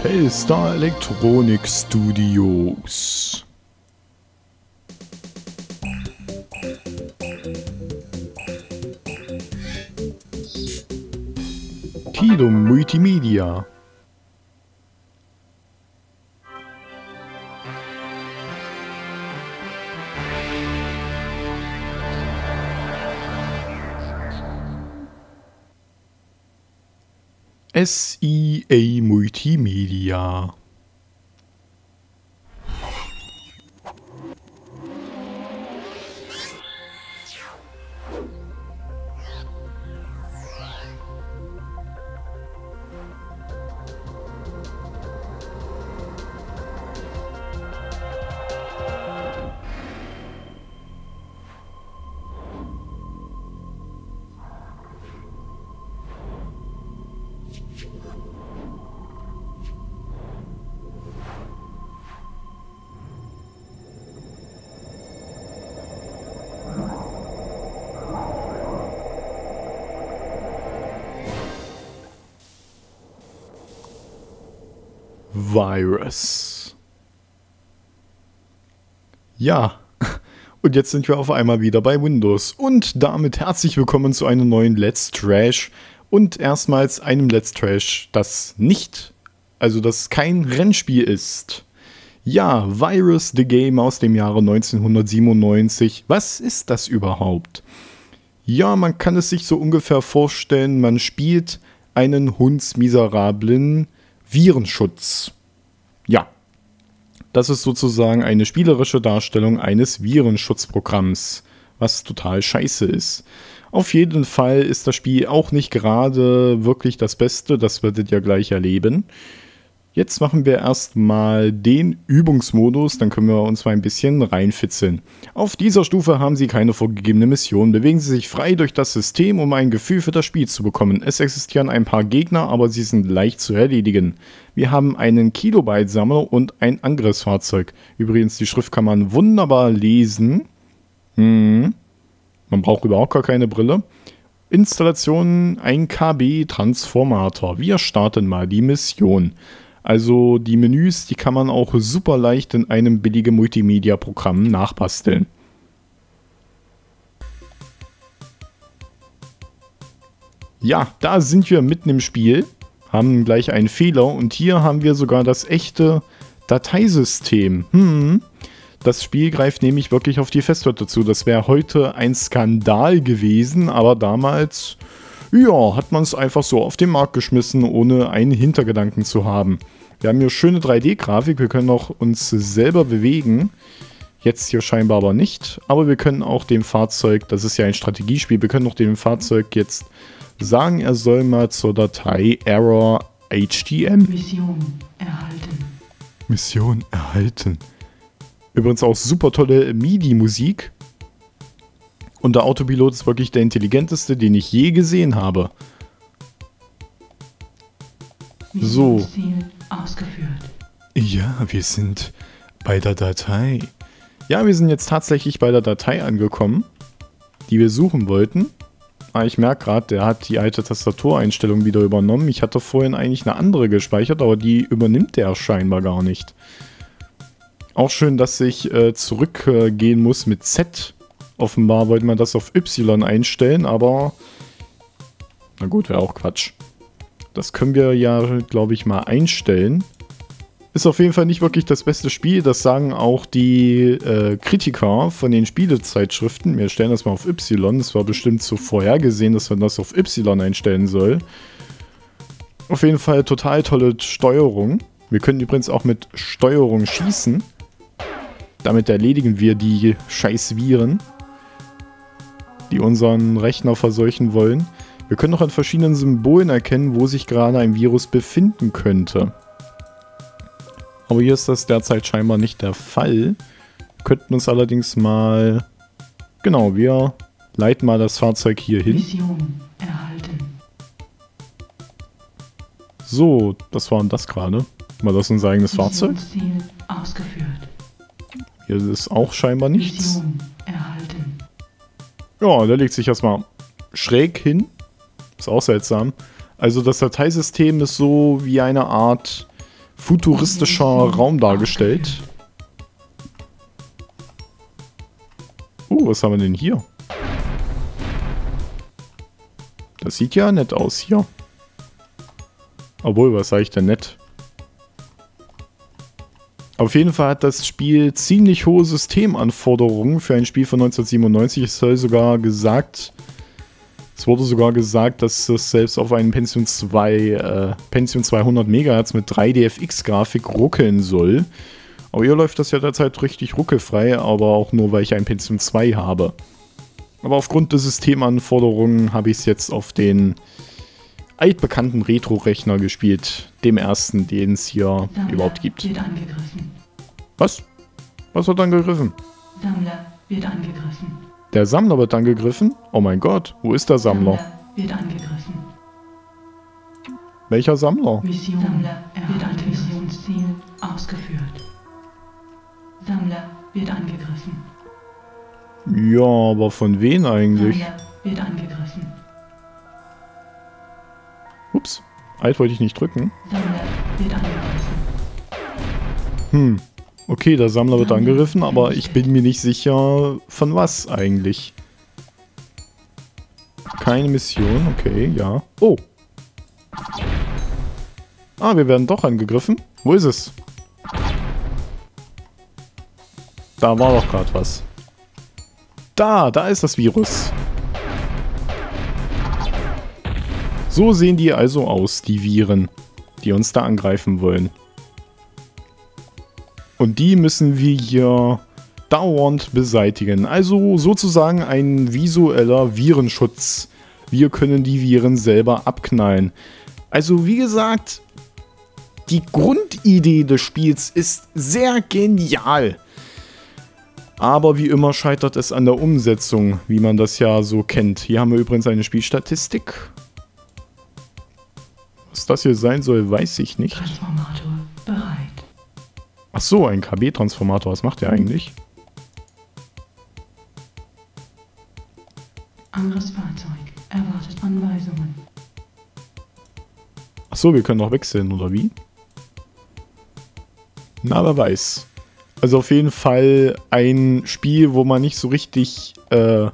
Telstar Electronic Studios. Kilo Multimedia. SEA Multimedia. Virus. Ja, und jetzt sind wir auf einmal wieder bei Windows und damit herzlich willkommen zu einem neuen Let's Trash und erstmals einem Let's Trash, das kein Rennspiel ist. Ja, Virus the Game aus dem Jahre 1997. Was ist das überhaupt? Ja, man kann es sich so ungefähr vorstellen, man spielt einen hundsmiserablen Virenschutz. Ja, das ist sozusagen eine spielerische Darstellung eines Virenschutzprogramms, was total scheiße ist. Auf jeden Fall ist das Spiel auch nicht gerade wirklich das Beste, das werdet ihr gleich erleben. Jetzt machen wir erstmal den Übungsmodus, dann können wir uns mal ein bisschen reinfitzeln. Auf dieser Stufe haben Sie keine vorgegebene Mission. Bewegen Sie sich frei durch das System, um ein Gefühl für das Spiel zu bekommen. Es existieren ein paar Gegner, aber sie sind leicht zu erledigen. Wir haben einen Kilobyte-Sammler und ein Angriffsfahrzeug. Übrigens, die Schrift kann man wunderbar lesen. Man braucht überhaupt gar keine Brille. Installation 1 KB Transformator. Wir starten mal die Mission. Also die Menüs, die kann man auch super leicht in einem billigen Multimedia-Programm nachbasteln. Ja, da sind wir mitten im Spiel, haben gleich einen Fehler und hier haben wir sogar das echte Dateisystem. Das Spiel greift nämlich wirklich auf die Festplatte zu. Das wäre heute ein Skandal gewesen, aber damals, ja, hat man es einfach so auf den Markt geschmissen, ohne einen Hintergedanken zu haben. Wir haben hier schöne 3D-Grafik, wir können auch uns selber bewegen. Jetzt hier scheinbar aber nicht, aber wir können auch dem Fahrzeug, das ist ja ein Strategiespiel, wir können auch dem Fahrzeug jetzt sagen, er soll mal zur Datei Error HTM. Mission erhalten. Mission erhalten. Übrigens auch super tolle MIDI-Musik. Und der Autopilot ist wirklich der intelligenteste, den ich je gesehen habe. So. Missionsziel ausgeführt. Ja, wir sind bei der Datei. Ja, wir sind jetzt tatsächlich bei der Datei angekommen, die wir suchen wollten. Aber ich merke gerade, der hat die alte Tastatureinstellung wieder übernommen. Ich hatte vorhin eigentlich eine andere gespeichert, aber die übernimmt der scheinbar gar nicht. Auch schön, dass ich zurückgehen muss mit Z. Offenbar wollte man das auf Y einstellen, aber na gut, wäre auch Quatsch. Das können wir ja, glaube ich, mal einstellen. Ist auf jeden Fall nicht wirklich das beste Spiel, das sagen auch die Kritiker von den Spielezeitschriften. Wir stellen das mal auf Y, das war bestimmt so vorhergesehen, dass man das auf Y einstellen soll. Auf jeden Fall total tolle Steuerung. Wir können übrigens auch mit Steuerung schießen. Damit erledigen wir die scheiß Viren, die unseren Rechner verseuchen wollen. Wir können auch an verschiedenen Symbolen erkennen, wo sich gerade ein Virus befinden könnte. Aber hier ist das derzeit scheinbar nicht der Fall. Wir könnten uns allerdings mal... Genau, wir leiten mal das Fahrzeug hier hin. Mission erhalten. So, das war das gerade. War das unser eigenes Fahrzeug? Missionsziel ausgeführt. Hier ist auch scheinbar nichts. Mission erhalten. Ja, der legt sich erstmal schräg hin. Ist auch seltsam. Also das Dateisystem ist so wie eine Art futuristischer Raum dargestellt. Was haben wir denn hier? Das sieht ja nett aus hier. Obwohl, was sage ich denn nett? Auf jeden Fall hat das Spiel ziemlich hohe Systemanforderungen für ein Spiel von 1997. Es wurde sogar gesagt, dass es selbst auf einem Pentium 200 MHz mit 3DFX-Grafik ruckeln soll. Aber hier läuft das ja derzeit richtig ruckelfrei, aber auch nur, weil ich ein Pentium 2 habe. Aber aufgrund der Systemanforderungen habe ich es jetzt auf den altbekannten Retro-Rechner gespielt. Dem ersten, den es hier überhaupt gibt. Wird angegriffen. Was? Was wird angegriffen? Sammler wird angegriffen. Der Sammler wird angegriffen? Oh mein Gott, wo ist der Sammler? Wird angegriffen. Welcher Sammler? Mission. Sammler wird ein Missionsziel ausgeführt. Sammler wird angegriffen. Ja, aber von wem eigentlich? Sammler wird angegriffen. Ups, Alt wollte ich nicht drücken. Sammler wird angegriffen. Okay, der Sammler wird angegriffen, aber ich bin mir nicht sicher, von was eigentlich. Keine Mission, okay, ja. Oh. Wir werden doch angegriffen. Wo ist es? Da war doch gerade was. Da ist das Virus. So sehen die also aus, die Viren, die uns da angreifen wollen. Und die müssen wir hier dauernd beseitigen. Also sozusagen ein visueller Virenschutz. Wir können die Viren selber abknallen. Also wie gesagt, die Grundidee des Spiels ist sehr genial. Aber wie immer scheitert es an der Umsetzung, wie man das ja so kennt. Hier haben wir übrigens eine Spielstatistik. Was das hier sein soll, weiß ich nicht. Transformator bereit. Ach so, ein KB-Transformator. Was macht der eigentlich? Angriffsfahrzeug erwartet Anweisungen. Ach so, wir können noch wechseln, oder wie? Na, wer weiß. Also auf jeden Fall ein Spiel, wo man nicht so richtig, wie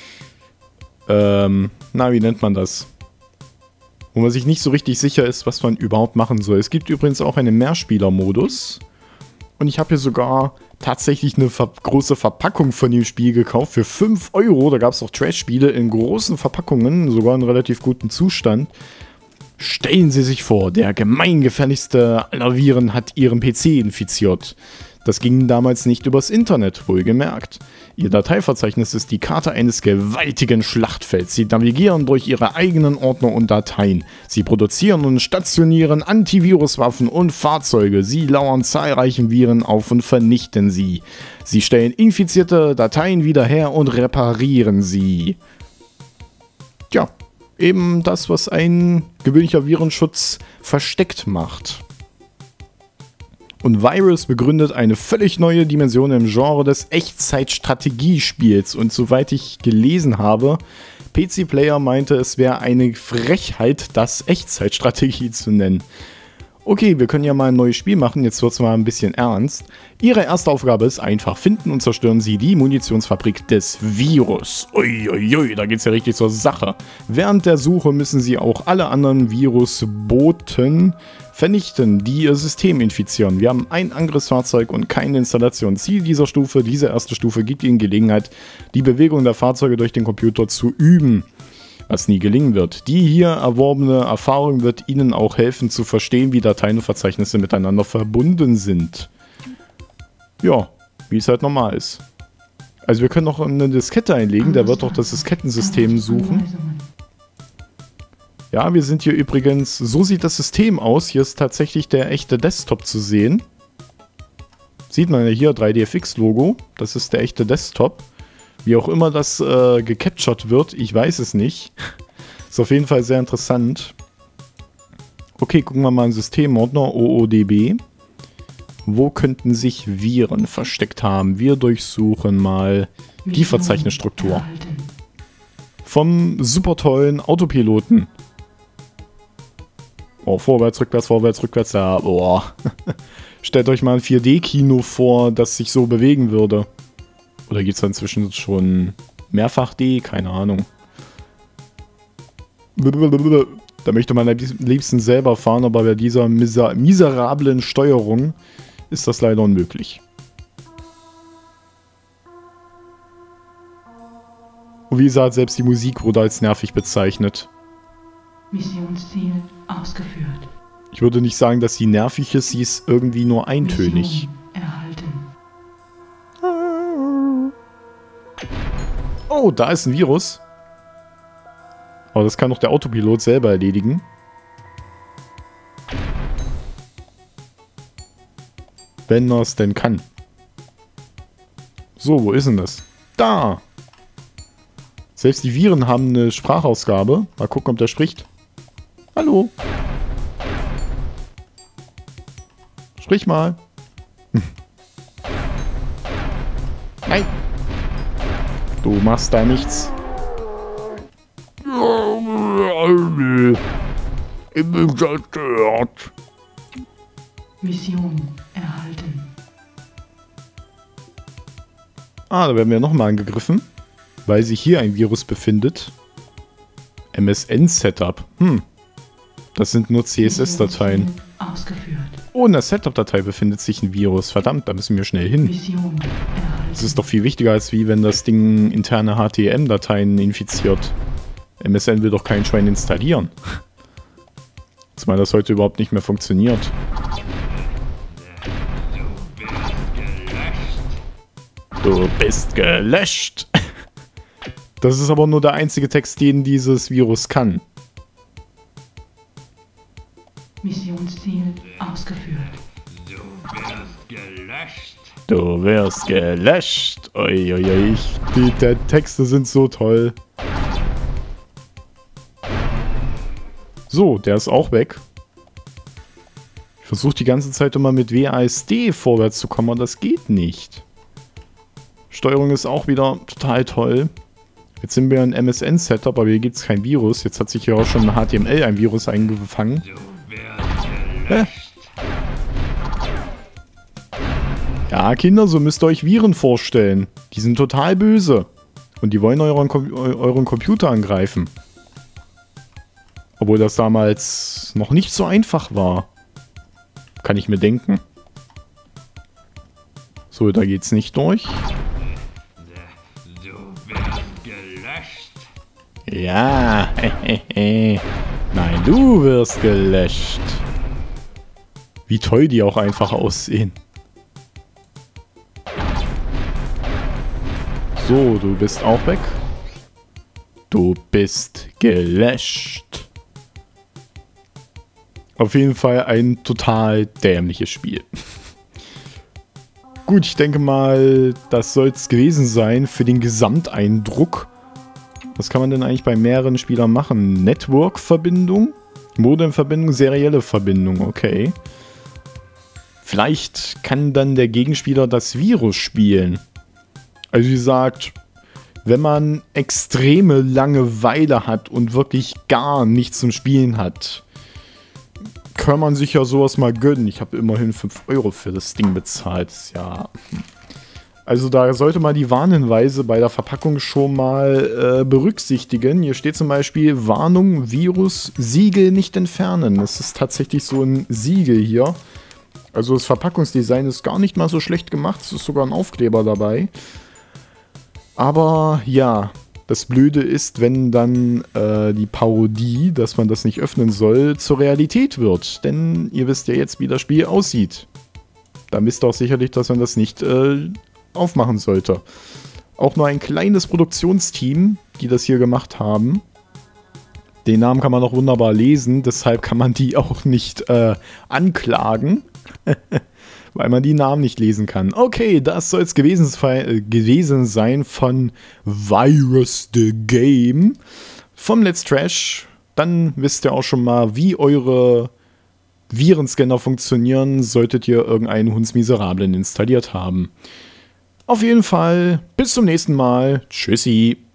nennt man das? Wo man sich nicht so richtig sicher ist, was man überhaupt machen soll. Es gibt übrigens auch einen Mehrspieler-Modus. Und ich habe hier sogar tatsächlich eine große Verpackung von dem Spiel gekauft für 5 €. Da gab es auch Trash-Spiele in großen Verpackungen, sogar in relativ gutem Zustand. Stellen Sie sich vor, der gemeingefährlichste aller Viren hat Ihren PC infiziert. Das ging damals nicht übers Internet, wohlgemerkt. Ihr Dateiverzeichnis ist die Karte eines gewaltigen Schlachtfelds. Sie navigieren durch ihre eigenen Ordner und Dateien. Sie produzieren und stationieren Antiviruswaffen und Fahrzeuge. Sie lauern zahlreichen Viren auf und vernichten sie. Sie stellen infizierte Dateien wieder her und reparieren sie. Tja, eben das, was ein gewöhnlicher Virenschutz versteckt macht. Und Virus begründet eine völlig neue Dimension im Genre des Echtzeitstrategiespiels. Und soweit ich gelesen habe, PC Player meinte, es wäre eine Frechheit, das Echtzeitstrategie zu nennen. Okay, wir können ja mal ein neues Spiel machen, jetzt wird es mal ein bisschen ernst. Ihre erste Aufgabe ist einfach, finden und zerstören Sie die Munitionsfabrik des Virus. Uiuiui, da geht's ja richtig zur Sache. Während der Suche müssen Sie auch alle anderen Virusboten vernichten, die Ihr System infizieren. Wir haben ein Angriffsfahrzeug und keine Installation. Ziel dieser Stufe, diese erste Stufe, gibt Ihnen Gelegenheit, die Bewegung der Fahrzeuge durch den Computer zu üben. Was nie gelingen wird. Die hier erworbene Erfahrung wird Ihnen auch helfen zu verstehen, wie Dateien und Verzeichnisse miteinander verbunden sind. Ja, wie es halt normal ist. Also wir können noch eine Diskette einlegen, der wird doch das Diskettensystem suchen. Ja, wir sind hier übrigens, so sieht das System aus. Hier ist tatsächlich der echte Desktop zu sehen. Sieht man ja hier, 3DFX-Logo. Das ist der echte Desktop. Wie auch immer das gecaptured wird, ich weiß es nicht. Ist auf jeden Fall sehr interessant. Okay, gucken wir mal in Systemordner, OODB. Wo könnten sich Viren versteckt haben? Wir durchsuchen mal die Verzeichnisstruktur. Vom super tollen Autopiloten. Oh, vorwärts, rückwärts, ja, boah. Stellt euch mal ein 4D-Kino vor, das sich so bewegen würde. Oder gibt es da inzwischen schon mehrfach D? Keine Ahnung. Da möchte man am liebsten selber fahren, aber bei dieser miserablen Steuerung ist das leider unmöglich. Und wie gesagt, selbst die Musik wurde als nervig bezeichnet. Missionsziel ausgeführt. Ich würde nicht sagen, dass sie nervig ist, sie ist irgendwie nur eintönig. Mission erhalten. Oh, da ist ein Virus. Aber das kann doch der Autopilot selber erledigen. Wenn er es denn kann. So, wo ist denn das? Da! Selbst die Viren haben eine Sprachausgabe. Mal gucken, ob der spricht. Hallo. Sprich mal. Nein. Du machst da nichts. Ich bin zerstört. Mission erhalten. Ah, da werden wir nochmal angegriffen. Weil sich hier ein Virus befindet. MSN-Setup. Das sind nur CSS-Dateien. Missionsziel ausgeführt. Oh, in der Setup-Datei befindet sich ein Virus. Verdammt, da müssen wir schnell hin. Mission erhalten. Das ist doch viel wichtiger, als wie wenn das Ding interne HTML-Dateien infiziert. MSN will doch kein Schwein installieren. Zumal das heute überhaupt nicht mehr funktioniert. Du bist gelöscht. Das ist aber nur der einzige Text, den dieses Virus kann. Missionsziel ausgeführt. Du wirst gelöscht. Uiuiui, die Texte sind so toll. So, der ist auch weg. Ich versuche die ganze Zeit immer mit WASD vorwärts zu kommen, aber das geht nicht. Steuerung ist auch wieder total toll. Jetzt sind wir in MSN-Setup, aber hier gibt es kein Virus. Jetzt hat sich hier auch schon in HTML ein Virus eingefangen. Hä? Ja, Kinder, so müsst ihr euch Viren vorstellen. Die sind total böse. Und die wollen euren Computer angreifen. Obwohl das damals noch nicht so einfach war. Kann ich mir denken. So, da geht's nicht durch. Ja, nein, du wirst gelöscht. Wie toll die auch einfach aussehen. So, du bist auch weg. Du bist gelöscht. Auf jeden Fall ein total dämliches Spiel. Gut, ich denke mal, das soll es gewesen sein für den Gesamteindruck. Was kann man denn eigentlich bei mehreren Spielern machen? Network-Verbindung, Modem-Verbindung, serielle Verbindung, okay. Vielleicht kann dann der Gegenspieler das Virus spielen. Also wie gesagt, wenn man extreme Langeweile hat und wirklich gar nichts zum Spielen hat, kann man sich ja sowas mal gönnen. Ich habe immerhin 5 € für das Ding bezahlt. Ja. Also da sollte man die Warnhinweise bei der Verpackung schon mal berücksichtigen. Hier steht zum Beispiel Warnung, Virus, Siegel nicht entfernen. Das ist tatsächlich so ein Siegel hier. Also das Verpackungsdesign ist gar nicht mal so schlecht gemacht. Es ist sogar ein Aufkleber dabei. Aber ja, das Blöde ist, wenn dann die Parodie, dass man das nicht öffnen soll, zur Realität wird. Denn ihr wisst ja jetzt, wie das Spiel aussieht. Dann wisst ihr auch sicherlich, dass man das nicht aufmachen sollte. Auch nur ein kleines Produktionsteam, die das hier gemacht haben. Den Namen kann man auch wunderbar lesen, deshalb kann man die auch nicht anklagen. Weil man die Namen nicht lesen kann. Okay, das soll es gewesen sein von Virus the Game. Vom Let's Trash. Dann wisst ihr auch schon mal, wie eure Virenscanner funktionieren, solltet ihr irgendeinen Hundsmiserablen installiert haben. Auf jeden Fall, bis zum nächsten Mal. Tschüssi.